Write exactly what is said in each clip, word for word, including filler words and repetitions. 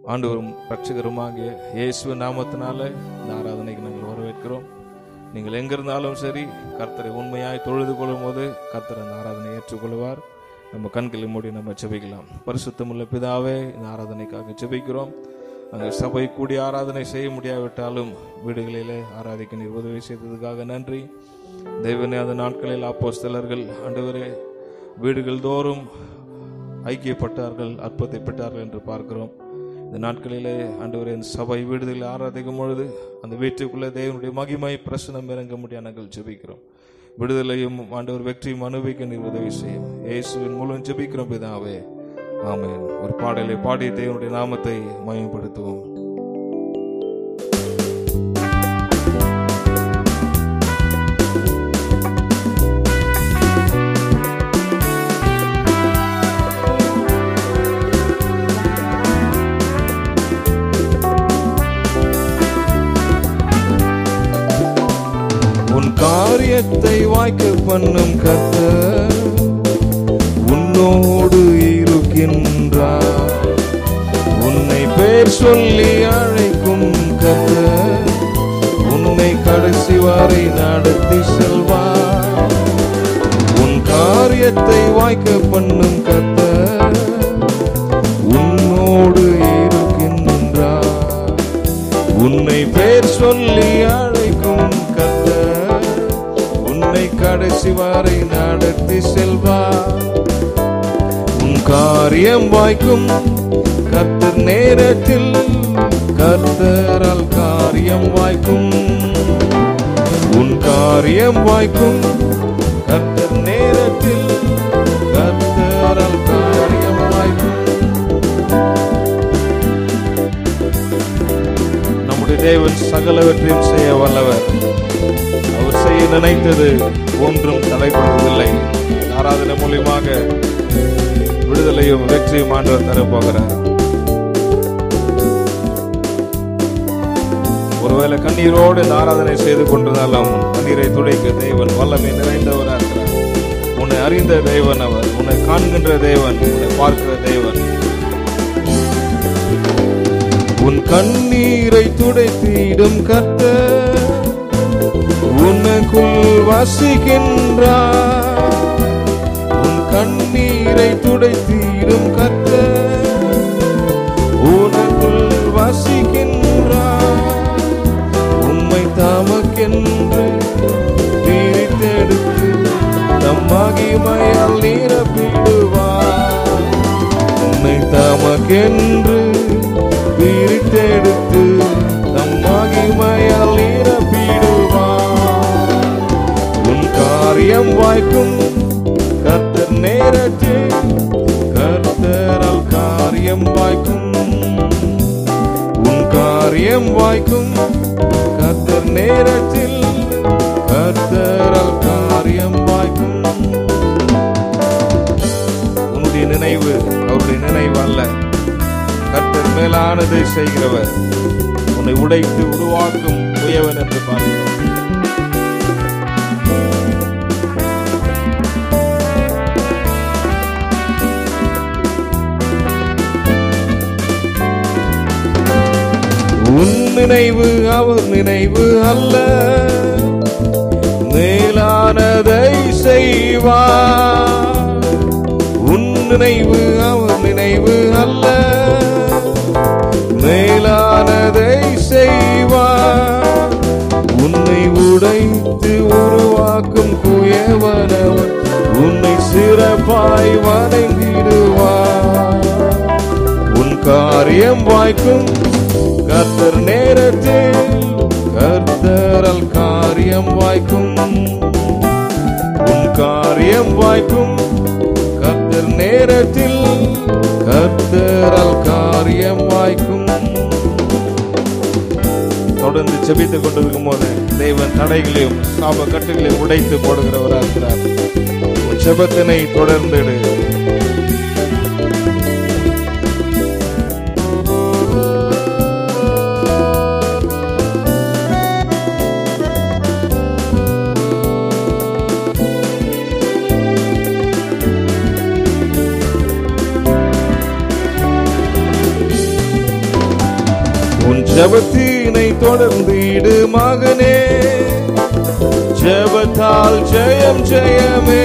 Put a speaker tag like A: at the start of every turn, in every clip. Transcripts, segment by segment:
A: ஆண்டவரும் ரட்சகருமாகிய இயேசுவின் நாமத்தினால இந்த ஆராதனைக்கு நாங்கள் வரவேற்கிறோம். நீங்கள் எங்கிருந்தாலும் சரி, கர்த்தரை உண்மையாய் தொழுது கொள்ளும் போது கர்த்தர் அந்த ஆராதனை ஏற்றுக்கொள்வார். நம்ம கண்களை மூடி நம்ம ஜெபிக்கலாம். பரிசுத்தமுள்ள பிதாவே, இந்த ஆராதனைக்காக ஜெபிக்கிறோம். அங்கே சபை கூடி ஆராதனை செய்ய முடியாவிட்டாலும் வீடுகளிலே ஆராதிக்க நீர் உதவி செய்ததுக்காக நன்றி. தெய்வனே, அந்த நாட்களில் அப்போஸ்தலர்கள் ஆண்டவரே வீடுகள் தோறும் ஐக்கியப்பட்டார்கள், அற்புதத்தை பெற்றார்கள் என்று பார்க்கிறோம். இந்த நாட்களிலே ஆண்டவரே இந்த சபை வீடுகளில் ஆராதிக்கும் பொழுது அந்த வீட்டுக்குள்ளே தேவனுடைய மகிமை பிரசனம் இறங்க முடிய நாங்கள் ஜெபிக்கிறோம். விடுதலையும் ஆண்டவர் வெற்றியும் அனுபவிக்க நீர் உதவி செய்யும். இயேசுவின் மூலம் ஜெபிக்கிறோம் பிதாவே, ஆமென். ஒரு பாடலை பாடி தேவனுடைய நாமத்தை மகிமைப்படுத்துவோம். காரியத்தை வாய்க்க பண்ணும் கர்த்தர் உன்னோடு இருக்கின்றார். உன்னை பேர் சொல்லி அழைக்கும் கர்த்தர் உன்னை கடைசி வரை நடத்தி செல்வார். உன் காரியத்தை வாய்க்க பண்ணும் கர்த்தர் உன்னோடு இருக்கின்றார். உன்னை பேர் சொல்லி அழைக்கும் கர்த்தர் கடைசி வரை நடத்தி செல்வார். உன் காரியம் வாய்க்கும் கர்த்தர் நேரத்தில், கர்த்தரால் காரியம் வாய்க்கும். உன் காரியம் வாய்க்கும் கர்த்தர் நேரத்தில், கர்த்தரால் காரியம் வாய்க்கும். நம்முடைய தேவன் சகலவற்றையும் செய்ய வல்லவர். அவர் செய்ய நினைத்தது ஒன்றும் தடைபடுவதில்லை. ஆராதனை மூலியமாக விடுதலையும் வெற்றியும் ஆண்டவர் தரப்போகிறார். ஒருவேளை கண்ணீரோடு இந்த ஆராதனை செய்து கொண்டிருந்தாலும் கண்ணீரை துடைக்க தேவன் வல்லமை நிறைந்தவராக இருக்கிறார். உன்னை அறிந்த தேவன் அவர், உன்னை காண்கின்ற தேவன், உன்னை பார்க்கிற தேவன். உன் கண்ணீரை துடைத்திடும் கர்த்தர் உனக்குள் வசிக்கின்றார். உன் கண்ணீரை துடைத்திடும் கர்த்தர் உனக்குள் வசிக்கின்றார். உம்மை தமக்கென்று பிரித்தெடுத்து தம் மகிமையால் நிரப்பிடுவார். உம்மை தமக்கென்று பிரித்தெடுத்து தம் மகிமையால் நிரப்பிடுவார். காரியம் வாய்க்கும் கர்த்தர் நேரத்தில், கர்த்தரால் காரியம் வாய்க்கும். உன் காரியம் வாய்க்கும் கர்த்தர் நேரத்தில், கர்த்தரால் காரியம் வாய்க்கும். உன்னுடைய நினைவு அவருடைய நினைவு அல்ல. கர்த்தர் மேலானதை செய்கிறவர், உன்னை உடைத்து உருவாக்கும் உயவன் என்று பார்க்கிறோம். உன் நினைவு அவர் நினைவு அல்ல, மேலானதை செய்வார். உன் நினைவு அவர் நினைவு அல்ல, மேலானதை செய்வார். உன்னை உடைத்து உருவாக்கும் குயவனவர் உன்னை சிறப்பாய் வணங்கிடுவார். உன் காரியம் வாய்க்கும் கர்த்தர் நேரத்தில், கர்த்தரால் காரியம் வாய்க்கும். உன் காரியம் வாய்க்கும் கர்த்தர் நேரத்தில், கர்த்தரால் காரியம் வாய்க்கும். தொடர்ந்து ஜெபித்துக் கொண்டிருக்கும் போது தேவன் தடைகளையும் சாப கட்டுகளையும் உடைத்து போடுகிறவராக இருக்கிறார். உன் ஜெபத்தினை தொடர்ந்து ஜபத்தினை தொடர்ந்திடு மகனே, ஜபத்தால் ஜெயம் ஜெயமே.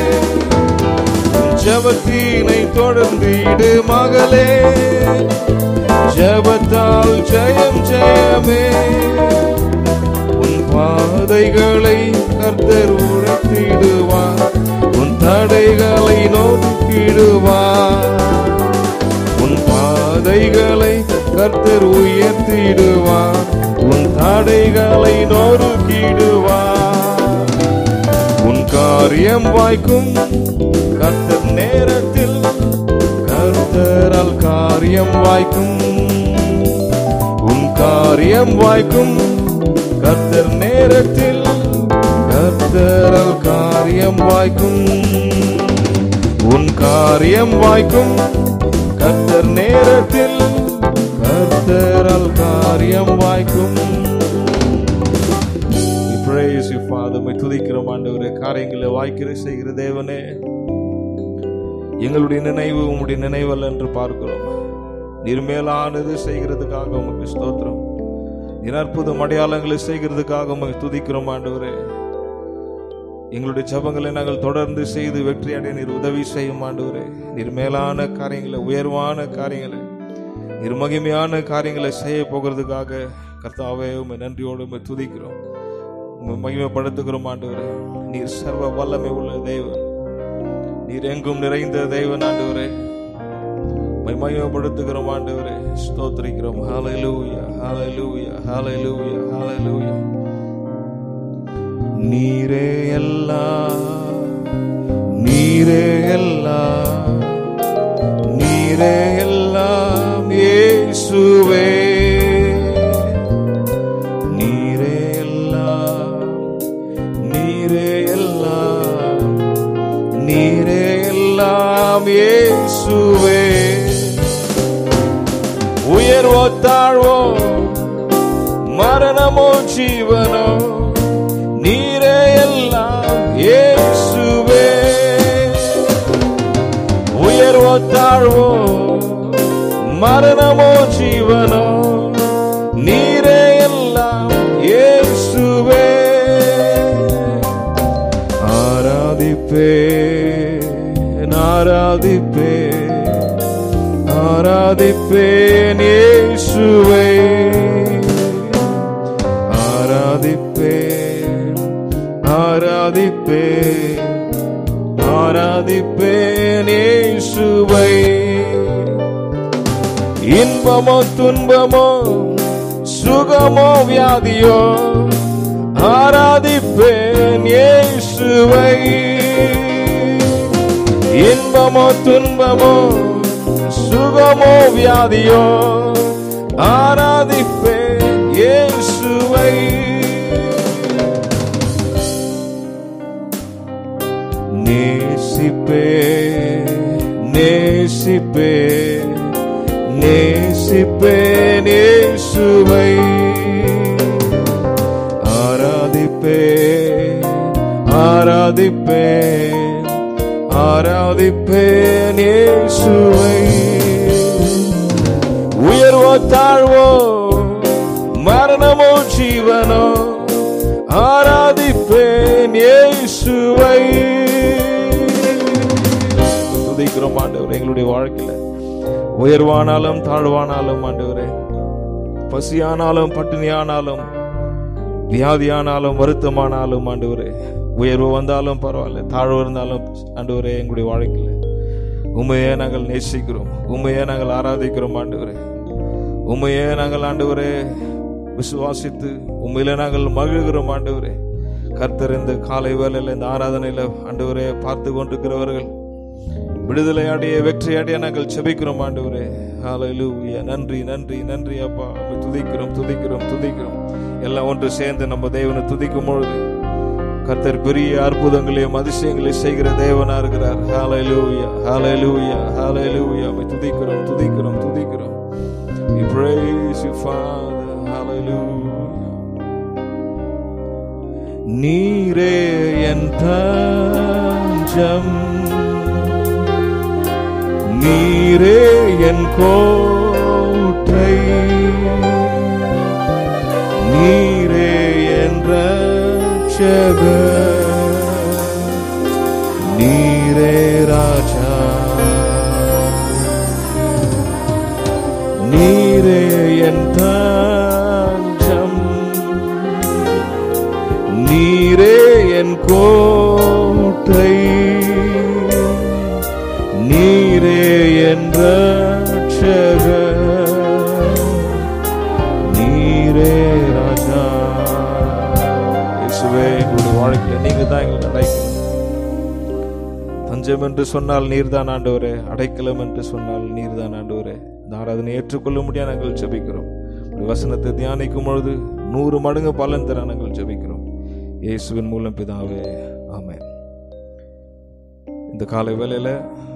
A: ஜபத்தினை தொடர்ந்திடு மகளே, ஜபத்தால் ஜெயம் ஜெயமே. உன் பாதைகளை கர்த்தர் உயர்த்திடுவார், உன் தடைகளை நோக்கிடுவார். உன் பாதைகளை கர்த்தர் உயர்த்திடுவார், உன் தடைகளை நொறுக்கிடுவார். உன் காரியம் வாய்க்கும் கர்த்தர் நேரத்தில், கர்த்தரால் காரியம் வாய்க்கும். உன் காரியம் வாய்க்கும் கர்த்தர் நேரத்தில், கர்த்தரால் காரியம் வாய்க்கும். உன் காரியம் வாய்க்கும் கர்த்தர் நேரத்தில், கர்த்தரால் காரியம் வாய்க்கும். Praise you Father. மை துதிக்கிறோம் ஆண்டவரே. காரியங்களை வாய்க்கிற செய்கிற தேவனே, எங்களுடைய நினைவு உம்முடைய நினைவல்ல என்று பார்க்கிறோம். நிர்மேலானது செய்கிறதுக்காக உமக்கு ஸ்தோத்திரம். அற்புதம் அடையாளங்களை செய்கிறதுக்காக உமக்கு துதிக்கிறோம் ஆண்டவரே. எங்களுடைய ஜபங்களை நாங்கள் தொடர்ந்து செய்து வெற்றி அடைய நீர் உதவி செய்யும் ஆண்டவரே. நிர்மேலான காரியங்களை, உயர்வான காரியங்களை, நிர்மகிமையான காரியங்களை செய்ய போகிறதுக்காக கர்த்தாவே உம்மை நன்றியோடு உம்மை துதிக்கிறோம், உம்மை மகிமைப்படுத்துகிறோம் ஆண்டவரே. நீர் சர்வ வல்லமை உள்ள தேவன், நீர் எங்கும் நிறைந்த தேவன் ஆண்டவரே. உம்மை மகிமைப்படுத்துகிறோம் ஆண்டவரே, ஸ்தோத்திரிக்கிறோம். ஹல்லேலூயா, ஹல்லேலூயா, ஹல்லேலூயா, ஹல்லேலூயா. நீரே எல்லாம், நீரே எல்லாம், நீரே எல்லாம் இயேசுவே. நீரே எல்லாம், நீரே எல்லாம், நீரே எல்லாம் இயேசுவே. உயர்வோ தாழ்வோ, மரணமோ ஜீவனோ, நீரே எல்லாம் இயேசுவே. உயர்வோ தாழ்வோ, மரணமோ ஜீவனோ, நீரே எல்லாம் இயேசுவே. ஆராதிப்பேன், ஆராதிப்பேன், ஆராதிப்பேன் இயேசுவே. ஆராதிப்பேன், ஆராதிப்பேன், ஆராதிப்பேன் இயேசுவை. இன்பமோ துன்பமோ, சுகமோ வியாதியோ, ஆராதிப்பேன் இயேசுவை. இன்பமோ துன்பமோ, சுகமோ வியாதியோ, ஆராதிப்பேன் இயேசுவை. நேசிப்பேன், நேசிப்பேன், நேசிப்பேன் இயேசுவை. ஆராதிப்பேன், ஆராதிப்பேன், ஆராதிப்பேன் இயேசுவை. உயர்வோ தாழ்வோ, மரணமோ ஜீவனோ, ஆராதிப்பேன் இயேசுவை. துதிக்கிறோம் ஆண்டவரே. எங்களுடைய வாழ்க்கையில உயர்வானாலும் தாழ்வானாலும் ஆண்டவரே, பசியானாலும் பட்டினியானாலும் வியாதியானாலும் வருத்தமானாலும் ஆண்டவரே, உயர்வு வந்தாலும் பரவாயில்ல, தாழ்வு இருந்தாலும் ஆண்டவரே, எங்களுடைய வாழ்க்கையில உண்மையே நாங்கள் நேசிக்கிறோம், உண்மையே நாங்கள் ஆராதிக்கிறோம் ஆண்டவரே. உண்மையே நாங்கள் ஆண்டவரே விசுவாசித்து உண்மையில நாங்கள் மகிழ்கிறோம் ஆண்டவரே. கர்த்தர் இந்த காலை வேளையில இந்த ஆராதனையில ஆண்டவரே பார்த்து கொண்டிருக்கிறவர்கள் விடுதலை அடைய, வெற்றி அடைய நாங்கள் செபிக்கிறோம் ஆண்டவரே. ஹல்லேலூயா. நன்றி, நன்றி, நன்றி அப்பா. துதிக்கிறோம், துதிக்கிறோம், துதிக்கிறோம். எல்லாம் ஒன்று சேர்ந்து நம்ம தேவனை துதிக்கும் பொழுது கர்த்தர் பெரிய அற்புதங்களையும் அதிசயங்களையும் செய்கிற தேவனா இருக்கிறார். ஹல்லேலூயா, ஹல்லேலூயா, ஹல்லேலூயா. துதிக்கிறோம், துதிக்கிறோம், துதிக்கிறோம். We praise you Father. Hallelujah. நீரே என் தஞ்சம், நீரே என் கோட்டை, நீரே என் ரட்சகர், நீரே ராஜா, நீரே என் தஞ்சம், நீரே என் கோட்டை, நீரே என் ரட்சகர், நீரே ராஜா. இயேசுவே, எங்களுடைய வாழ்க்கையில நீங்க தான் எங்களுக்கு அடைக்கலம். தஞ்சம் என்று சொன்னால் நீர்தான் ஆண்டவரே, அடைக்கலம் என்று சொன்னால் நீர்தான் ஆண்டவரே. இந்த ஆராதனை ஏற்றுக்கொள்ள முடியாது நாங்கள் ஜெபிக்கிறோம். வசனத்தை தியானிக்கும் பொழுது நூறு மடங்கு பலன் தர நாங்கள் ஜெபிக்கிறோம். இயேசுவின் மூலம் பிதாவே, ஆமென். இந்த காலை வேளையில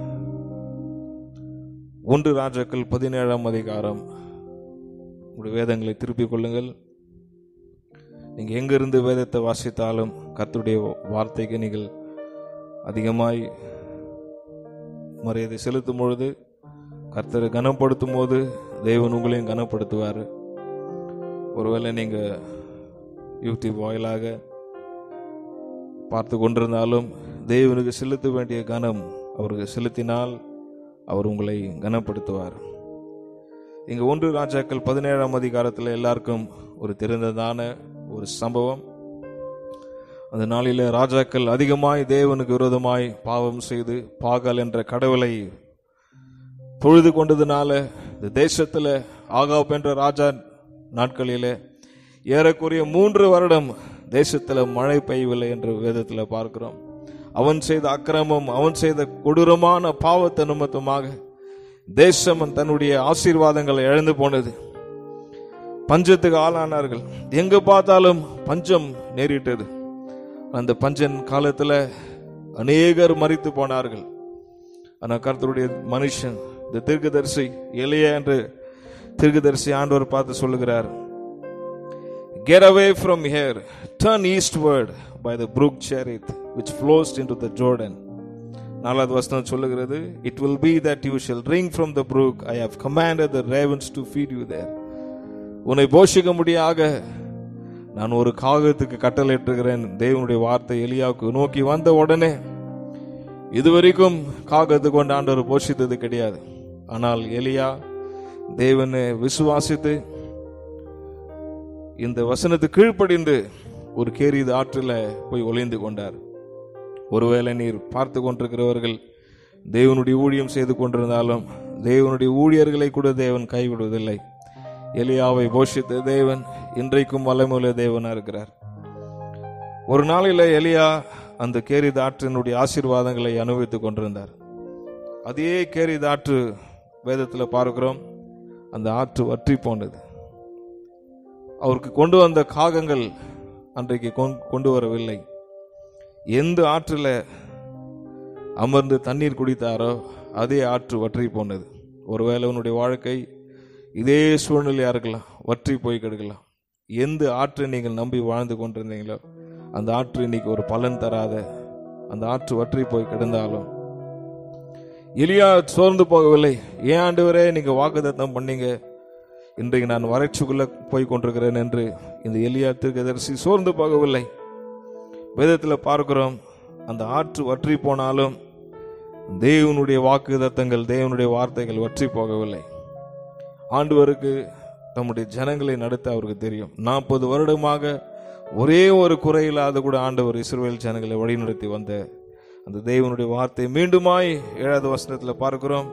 A: ஒன்று ராஜாக்கள் பதினேழாம் அதிகாரம், உங்களுடைய வேதங்களை திருப்பிக் கொள்ளுங்கள். நீங்க எங்கிருந்து வேதத்தை வாசித்தாலும் கர்த்தருடைய வார்த்தைக்கு நீங்கள் அதிகமாய் மரியாதை செலுத்தும் பொழுது, கர்த்தரை கனப்படுத்தும் போது தேவன் உங்களையும் கனப்படுத்துவார். ஒருவேளை நீங்க யூடியூப் வாயிலாக பார்த்து கொண்டிருந்தாலும் தேவனுக்கு செலுத்த வேண்டிய கனம் அவருக்கு செலுத்தினால் அவர் உங்களை கனப்படுத்துவார். இங்க ஒன்று ராஜாக்கள் பதினேழாம் அதிகாரத்தில் எல்லாருக்கும் ஒரு தெரிந்ததான ஒரு சம்பவம். அந்த நாளில ராஜாக்கள் அதிகமாய் தேவனுக்கு விரோதமாய் பாவம் செய்து பாகால் என்ற கடவுளை தொழுது கொண்டதுனால இந்த தேசத்துல ஆகாப் என்ற ராஜா நாட்களில ஏறக்குறைய மூன்று வருடம் தேசத்துல மழை பெய்யவில்லை என்று வேதத்துல பார்க்கிறோம். அவன் செய்த அக்கிரமம், அவன் செய்த கொடூரமான பாவத்தை நிமித்தமாக தேசம் தன்னுடைய ஆசீர்வாதங்களை இழந்து போனது. பஞ்சத்துக்கு ஆளானார்கள். எங்க பார்த்தாலும் பஞ்சம் நேரிட்டது. அந்த பஞ்சன் காலத்துல அநேகர் மரித்து போனார்கள். ஆனா கர்த்தருடைய மனுஷன், இந்த தீர்க்கதரிசி எலியா என்று தீர்க்கதரிசி ஆண்டவர் பார்த்து சொல்லுகிறார், get away from here, turn eastward by the brook Cherith which flows into the Jordan. நாலாவது வசனம் சொல்லுகிறது, it will be that you shall drink from the brook, I have commanded the ravens to feed you there. உன்னை போஷிக்க முடியாக நான் ஒரு காகத்துக்கு கட்டளையிட்டிருக்கிறேன். தேவனுடைய வார்த்தை எலியாவுக்கு நோக்கி வந்த உடனே இதுவரைக்கும் காகத்து கொண்டு ஆண்டவர் போஷித்தது கிடையாது. ஆனால் எலியா தேவனை விசுவாசித்து இந்த வசனத்து கீழ்ப்படிந்து ஒரு கேரிது ஆற்றில் போய் ஒளிந்து கொண்டார். ஒருவேளை நீர் பார்த்து கொண்டிருக்கிறவர்கள் தேவனுடைய ஊழியம் செய்து கொண்டிருந்தாலும் தேவனுடைய ஊழியர்களை கூட தேவன் கைவிடுவதில்லை. எலியாவை போஷித்த தேவன் இன்றைக்கும் வல்லமையுள்ள தேவனா இருக்கிறார். ஒரு நாளில எலியா அந்த கேரிது ஆற்றினுடைய ஆசீர்வாதங்களை அனுபவித்துக் கொண்டிருந்தார். அதே கேரிது ஆற்று வேதத்தில் பார்க்கிறோம், அந்த ஆற்று வற்றி போனது. அவருக்கு கொண்டு வந்த காகங்கள் அன்றைக்கு கொண்டு வரவில்லை. எந்த ஆற்றில் அமர்ந்து தண்ணீர் குடித்தாரோ அதே ஆற்று வற்றி போனது. ஒருவேளை உன்னுடைய வாழ்க்கை இதே சூழ்நிலையா இருக்கலாம், வற்றி போய் கிடக்கலாம். எந்த ஆற்றை நீங்கள் நம்பி வாழ்ந்து கொண்டிருந்தீங்களோ அந்த ஆற்று இன்னைக்கு ஒரு பலன் தராத அந்த ஆற்று வற்றி போய் கிடந்தாலும் எலியா சோர்ந்து போகவில்லை. ஏன் ஆண்டவரே நீங்க வாக்குத்தத்தம் பண்ணீங்க, இன்றைக்கு நான் வறட்சிக்குள்ள போய் கொண்டிருக்கிறேன் என்று இந்த எலியா தீர்க்கதரிசி சோர்ந்து போகவில்லை. வேதத்தில் பார்க்கிறோம், அந்த ஆற்று வற்றி போனாலும் தேவனுடைய வாக்குத்தத்தங்கள், தேவனுடைய வார்த்தைகள் வற்றி போகவில்லை. ஆண்டவருக்கு தம்முடைய ஜனங்களை நடத்த அவருக்கு தெரியும். நாற்பது வருடமாக ஒரே ஒரு குறையில்லாத கூட ஆண்டவர் இஸ்ரவேல் ஜனங்களை வழிநடத்தி வந்த அந்த தேவனுடைய வார்த்தை மீண்டுமாய் ஏழாவது வசனத்தில் பார்க்கிறோம்.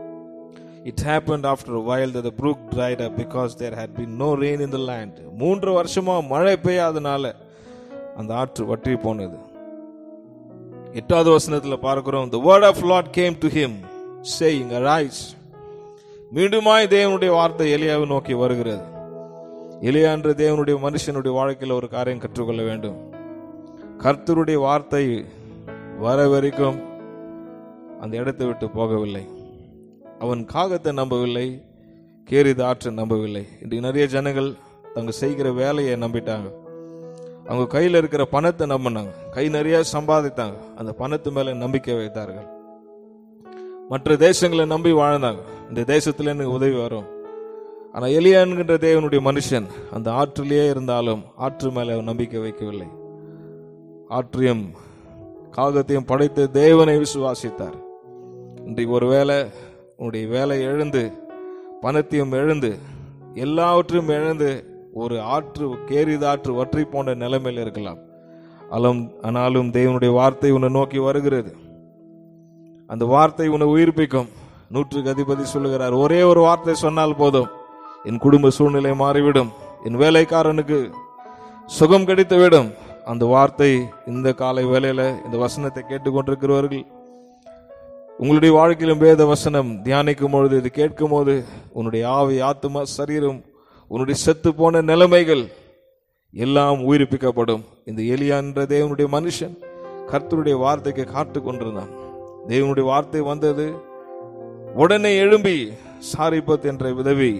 A: It happened after a while that the brook dried up because there had been no rain in the land. மூன்று வருஷமா மழை பெய்யாதனால அந்த ஆற்று வற்றி போனது. எட்டாவது வசனத்தில் பார்க்கிறோம், the word of Lord came to him saying, arise. மீண்டுமாய் தேவனுடைய வார்த்தை எலியாவை நோக்கி வருகிறது. எலியா என்ற தேவனுடைய மனுஷனுடைய வாழ்க்கையில் ஒரு காரியம் கற்றுக்கொள்ள வேண்டும். கர்த்தருடைய வார்த்தை வர வரைக்கும் அந்த இடத்தை விட்டு போகவில்லை. அவன் காகத்தை நம்பவில்லை, கேரிது ஆற்றை நம்பவில்லை. இன்றைக்கு நிறைய ஜனங்கள் தங்க செய்கிற வேலையை நம்பிட்டாங்க. அவங்க கையில் இருக்கிற பணத்தை நம்பினாங்க, கை நிறைய சம்பாதித்தாங்க, அந்த பணத்து மேல நம்பிக்கை வைத்தார்கள். மற்ற தேசங்களை நம்பி வாழ்ந்தாங்க, இந்த தேசத்துல எனக்கு உதவி வரும். ஆனால் எலியா என்கின்ற தேவனுடைய மனுஷன் அந்த ஆற்றிலேயே இருந்தாலும் ஆற்று மேலே நம்பிக்கை வைக்கவில்லை. ஆற்றையும் காகத்தையும் படைத்த தேவனை விசுவாசித்தார். இன்றைக்கு ஒரு வேளை உன்னுடைய வேலை எழுந்து, பணத்தையும் எழுந்து, எல்லாவற்றையும் எழுந்து ஒரு ஆற்று கேரிதாற்று வற்றி போன்ற நிலைமையில் இருக்கலாம். அலம் ஆனாலும் தேவனுடைய வார்த்தை உன்னை நோக்கி வருகிறது. அந்த வார்த்தை உன்னை உயிர்ப்பிக்கும். நூற்றுக்கு அதிபதி சொல்லுகிறார், ஒரே ஒரு வார்த்தை சொன்னால் போதும், என் குடும்ப சூழ்நிலை மாறிவிடும், என் வேலைக்காரனுக்கு சுகம் கிடைத்துவிடும். அந்த வார்த்தை இந்த காலை வேளையில இந்த வசனத்தை கேட்டுக்கொண்டிருக்கிறவர்கள் உங்களுடைய வாழ்க்கையிலும் வேத வசனம் தியானிக்கும் பொழுது, இது கேட்கும் போது உன்னுடைய ஆவி, ஆத்மா, சரீரம், உன்னுடைய செத்து போன நிலைமைகள் எல்லாம் உயிர்ப்பிக்கப்படும். இந்த எலியா என்ற தேவனுடைய மனுஷன் கர்த்தருடைய வார்த்தைக்கு காத்து கொண்டிருந்தான். தேவனுடைய வார்த்தை வந்தது, உடனே எழும்பி சாரிபத் என்ற விதவி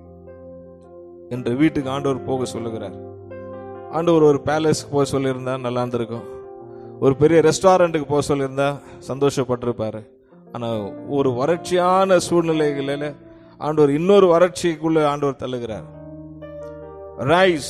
A: என்ற வீட்டுக்கு ஆண்டவர் போக சொல்லுகிறார். ஆண்டவர் ஒரு பேலஸ்க்கு போக சொல்லியிருந்தா நல்லா இருந்திருக்கும், ஒரு பெரிய ரெஸ்டாரண்ட்டுக்கு போக சொல்லியிருந்தா சந்தோஷப்பட்டிருப்பாரு. ஆனால் ஒரு வறட்சியான சூழ்நிலைகளில் ஆண்டவர் இன்னொரு வறட்சிக்குள்ள ஆண்டவர் தள்ளுகிறார். Rise,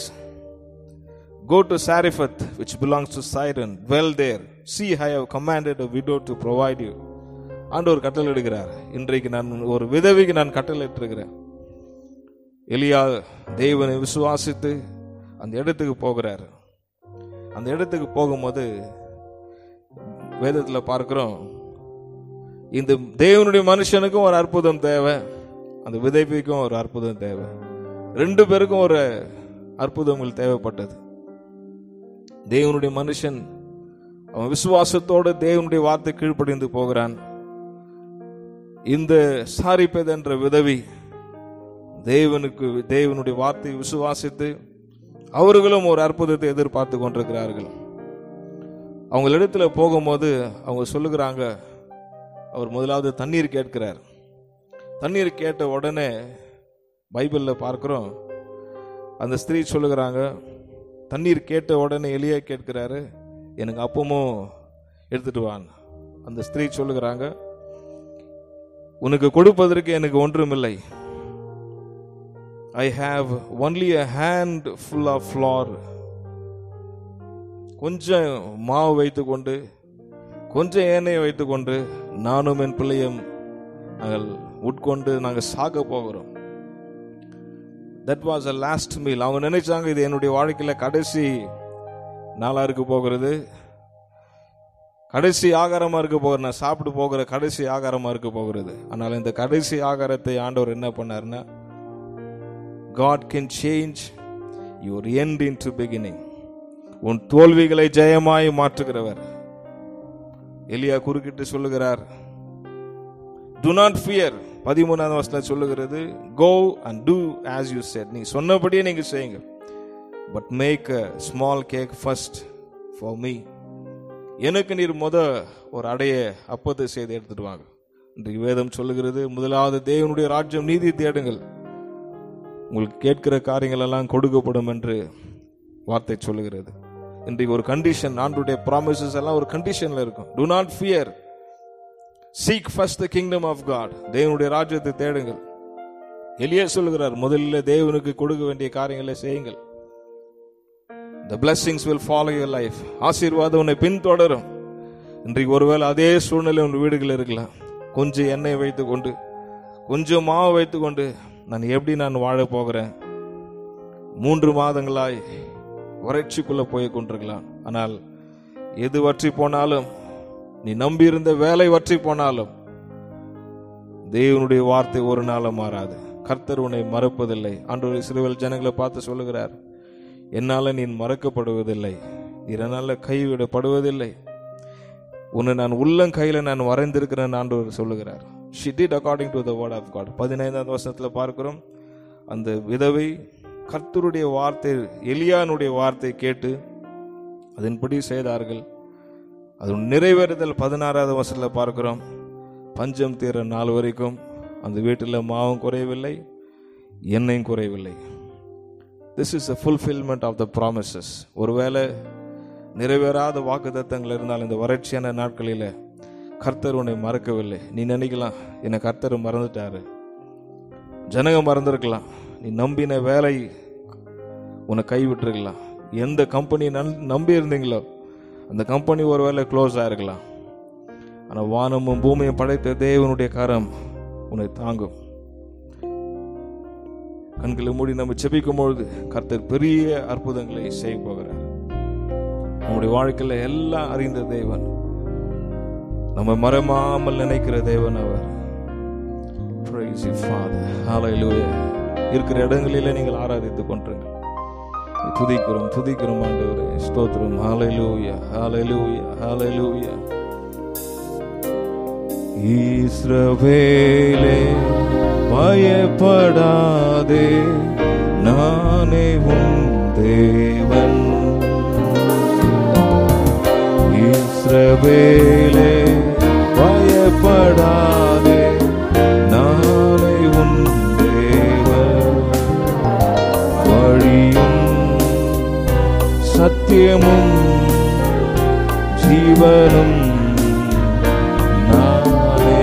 A: go to Sarephath, which belongs to Sidon, dwell there. See, I have commanded a widow to provide you. ஆண்டவர் கட்டளை இடுகிறார். இன்றைக்கு நான் ஒரு விதவிக்கு நான் கட்டளை இட்டிருக்கிறேன். எலியா தேவனை விசுவாசித்து அந்த இடத்துக்கு போகிறார். அந்த இடத்துக்கு போகும்போது வேதத்தில் பார்க்கிறோம், இந்த தேவனுடைய மனுஷனுக்கும் ஒரு அற்புதம் தேவை, அந்த விதவிக்கும் ஒரு அற்புதம் தேவை. ரெண்டு பேருக்கும் ஒரு அற்புதங்கள் தேவைப்பட்டது. தேவனுடைய மனுஷன் அவன் விசுவாசத்தோடு தேவனுடைய வார்த்தை கீழ்ப்படிந்து போகிறான். இந்த சாரிபத் என்ற விதவி தேவனுக்கு தேவனுடைய வார்த்தையை விசுவாசித்து அவர்களும் ஒரு அற்புதத்தை எதிர்பார்த்து கொண்டிருக்கிறார்கள். அவங்களிடத்துல போகும்போது அவங்க சொல்லுகிறாங்க, அவர் முதலாவது தண்ணீர் கேட்கிறார். தண்ணீர் கேட்ட உடனே பைபிளில் பார்க்கிறோம், அந்த ஸ்திரீ சொல்லுகிறாங்க, தண்ணீர் கேட்ட உடனே எலியா கேட்கிறாரு, எனக்கு அப்பமும் எடுத்துட்டு வான். அந்த ஸ்திரீ சொல்லுகிறாங்க, உனக்கு கொடுப்பதற்கு எனக்கு ஒன்றுமில்லை. I have only a hand full of flour. கொஞ்சம் மாவு வைத்துக்கொண்டு, கொஞ்சம் எண்ணெயை வைத்துக்கொண்டு நானும் என் பிள்ளையும் நாங்கள் உட்கொண்டு நாங்கள் சாக போகிறோம். That was a last meal. அவங்க நினைச்சாங்க, இது என்னுடைய வாழ்க்கையில் கடைசி நாளா இருக்க போகிறது, கடைசி ஆகாரமா இருக்க போகிறது, நான் சாப்பிட்டு போகிற கடைசி ஆகாரமா இருக்க போகிறது. ஆனால் இந்த கடைசி ஆகாரத்தை ஆண்டவர் என்ன பண்ணாருன்னா, God can change your end into beginning. உன் தோல்விகளை ஜெயமாய் மாற்றுகிறவர். எலியா குறுக்கிட்டு சொல்லுகிறார், do not fear. பதிமூணாவது வசனம் சொல்லுகிறது, go and do as you said. நீ சொன்னபடியே நீங்க செய்யுங்க, but make a small cake first for me. எனக்கு நீர் முத ஒரு அடைய அப்பத்தை செய்து எடுத்துட்டு வாங்க. இன்றைக்கு வேதம் சொல்லுகிறது, முதலாவது தேவனுடைய ராஜ்யம் நீதி தேடுங்கள், உங்களுக்கு கேட்கிற காரியங்கள் எல்லாம் கொடுக்கப்படும் என்று வார்த்தை சொல்லுகிறது. இன்றைக்கு ஒரு கண்டிஷன், ஆண்டவருடைய ப்ராமிசஸ் எல்லாம் ஒரு கண்டிஷன்ல இருக்கும். do not fear, seek first the kingdom of God. தேவனுடைய ராஜ்யத்தை தேடுங்கள். எலியா சொல்லுகிறார், முதல்ல தேவனுக்கு கொடுக்க வேண்டிய காரியங்களை செய்யுங்கள். the blessings will follow your life. ஆசீர்வாதம் உன்னை பின்தொடரும். இன்றைக்கு ஒருவேளை அதே சூழ்நிலை உன் வீடுகள் இருக்கலாம். கொஞ்சம் எண்ணெய் வைத்துக் கொண்டு, கொஞ்சம் மாவு வைத்துக் கொண்டு, நான் எப்படி நான் வாழ போகிறேன், மூன்று மாதங்களாய் வறட்சிக்குள்ள போய் கொண்டிருக்கலாம். ஆனால் எது வற்றி போனாலும், நீ நம்பி இருந்த வேலை வற்றி போனாலும், தேவனுடைய வார்த்தை ஒரு நாளும் மாறாது. கர்த்தர் உன்னை மறப்பதில்லை. ஆண்டவர் இஸ்ரவேல் ஜனங்களை பார்த்து சொல்லுகிறார், என்னால நீ மறக்கப்படுவதில்லை, என்னால கைவிடப்படுவதில்லை, உன்னை நான் உள்ளங்கையில நான் வரைந்திருக்கிறேன் ஆண்டவர் சொல்லுகிறார். She did according to the word of God. பதினைந்தாவது வசனத்தில் பார்க்கிறோம், அந்த விதவை கர்த்தருடைய வார்த்தை, எலியானுடைய வார்த்தை கேட்டு அதன்படி செய்தார்கள். அது நிறைவேறுதல் பதினாறாவது வசனத்தில் பார்க்கிறோம், பஞ்சம் தீர நாள் வரைக்கும் அந்த வீட்டில் மாவும் குறையவில்லை, எண்ணெயும் குறையவில்லை. This is a fulfillment of the promises. ஒருவேளை நிறைவேறாத வாக்குத்தத்தங்கள் இருந்தால் இந்த வறட்சியான நாட்களில் கர்த்தர் உன்னை மறக்கவில்லை. நீ நினைக்கலாம், என்னை கர்த்தர் மறந்துட்டாரு, ஜனங்க மறந்துருக்கலாம், நீ நம்பின வேலை உன்னை கைவிட்டுருக்கலாம். எந்த கம்பெனி நம்பி இருந்தீங்களோ அந்த கம்பெனி ஒரு வேலை க்ளோஸ் ஆயிருக்கலாம். ஆனால் வானமும் பூமியும் படைத்த தேவனுடைய கரம் உன்னை தாங்கும். கண்களை மூடி நம்ம செபிக்கும் பொழுது கர்த்தர் பெரிய அற்புதங்களை செய்ய போகிறார். நம்முடைய வாழ்க்கையில எல்லாம் அறிந்த தேவன், நம்ம மறமாமல் நினைக்கிற தேவன் அவர். Praise you, Father. Hallelujah. இருக்கிற இடங்களிலே நீங்கள் ஆராதித்துக் கொண்டிருங்கள். துதிக்கிறோம் துதிக்கிறோம் ஆண்டவரே, ஸ்தோத்திரம். Hallelujah, hallelujah, hallelujah. இஸ்ரவேலே பயப்படாதே, நானே உன் தேவன். இஸ்ரவேலே பயப்படாதே, நானே உன் தேவன். வழியும் சத்தியமும் ஜீவனும் நானே.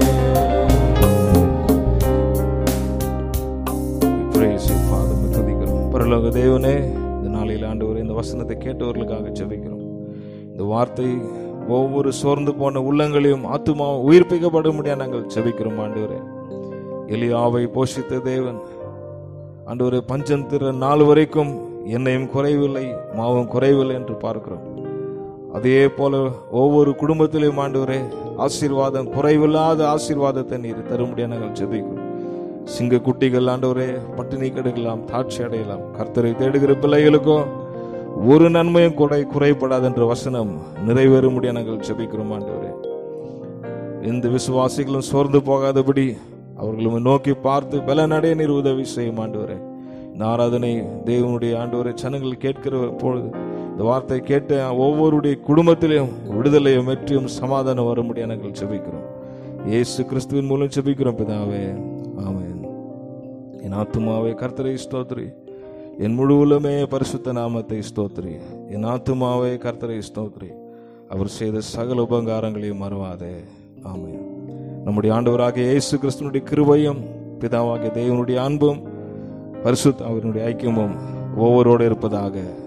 A: Praise you, Father. துதிக்கிறோம். பரலோக தேவனே, இந்த நாளில் ஆண்டவரே இந்த வசனத்தை கேட்டவர்களுக்காக ஜெபிக்கிறோம். இந்த வார்த்தை ஒவ்வொரு சோர்ந்து போன உள்ளங்களையும் ஆத்துமாவும் உயிர்ப்பிக்கப்பட முடியாது நாங்கள் ஜெபிக்கிறோம். ஆண்டவரே, எலியாவை போஷித்த தேவன் ஆண்டவரே, பஞ்சம் திற நாள் வரைக்கும் எண்ணெயும் குறைவில்லை மாவும் குறைவில்லை என்று பார்க்கிறோம். அதே போல ஒவ்வொரு குடும்பத்திலையும் ஆண்டவரே ஆசீர்வாதம், குறைவில்லாத ஆசீர்வாதத்தை நீர் தரும்படியாக நாங்கள் ஜெபிக்கிறோம். சிங்க குட்டிகள் ஆண்டவரே பட்டினி கெடுக்கலாம், தாட்சி அடையலாம். கர்த்தரை தேடுகிற பிள்ளைகளுக்கும் ஒரு நன்மையும் குறை குறைபடாது என்ற வசனம் நிறைவேறும்படியாக நாங்கள் ஜெபிக்கிறோம். ஆண்டவரே, எந்த விசுவாசிகளும் சோர்ந்து போகாதபடி அவர்களும் நோக்கி பார்த்து பலனடைய நீர் உதவி செய்யும். ஆண்டவரே, இந்த ஆராதனை தேவனுடைய ஆண்டவரை ஜனங்கள் கேட்கிற பொழுது இந்த வார்த்தை கேட்டு ஒவ்வொருடைய குடும்பத்திலையும் விடுதலையும் வெற்றியும் சமாதானம் வரும்படியாக நாங்கள் ஜெபிக்கிறோம். இயேசு கிறிஸ்துவின் மூலம் ஜெபிக்கிறோம் பிதாவே, ஆமென். என் ஆத்துமாவே கர்த்தரை ஸ்தோத்திரி, என் முழு உள்ளமே பரிசுத்த நாமத்தை ஸ்தோத்திரி. என் ஆத்துமாவே கர்த்தரை ஸ்தோத்திரி, அவர் செய்த சகல உபகாரங்களையும் மறவாதே. ஆமென். நம்முடைய ஆண்டவராகிய இயேசு கிறிஸ்துவினுடைய கிருபையும் பிதாவாகிய தேவனுடைய அன்பும் பரிசுத்த அவருடைய ஐக்கியமும் ஒவ்வொருவரோடு இருப்பதாக.